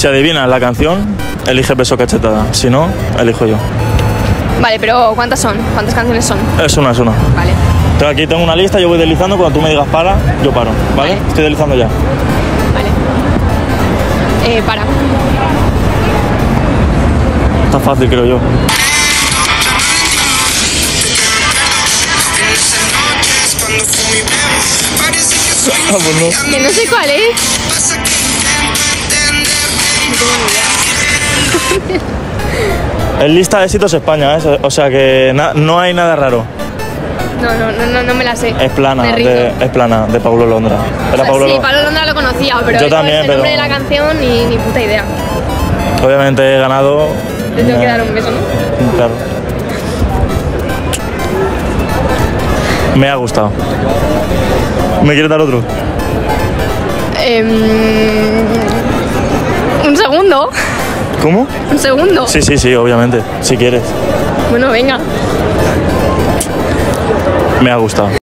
Si adivinas la canción, elige Beso, cachetada. Si no, elijo yo. Vale, pero ¿cuántas son? ¿Cuántas canciones son? Es una. Vale. Entonces aquí tengo una lista, yo voy deslizando, cuando tú me digas para, yo paro, ¿vale? Vale. Estoy deslizando ya. Vale. Para. Está fácil, creo yo. Pues no. Que no sé cuál es. Es lista de éxitos España, ¿eh? O sea que no hay nada raro. No me la sé. Es plana, Me rindo. es plana, de Pablo Londra. Era Sí, Pablo Londra lo conocía, pero yo también, el nombre de la canción ni puta idea. Obviamente he ganado. Te tengo que dar un beso, ¿no? Claro. Me ha gustado. ¿Me quieres dar otro? Un segundo. ¿Cómo? Un segundo. Sí, obviamente, si quieres. Bueno, venga. Me ha gustado.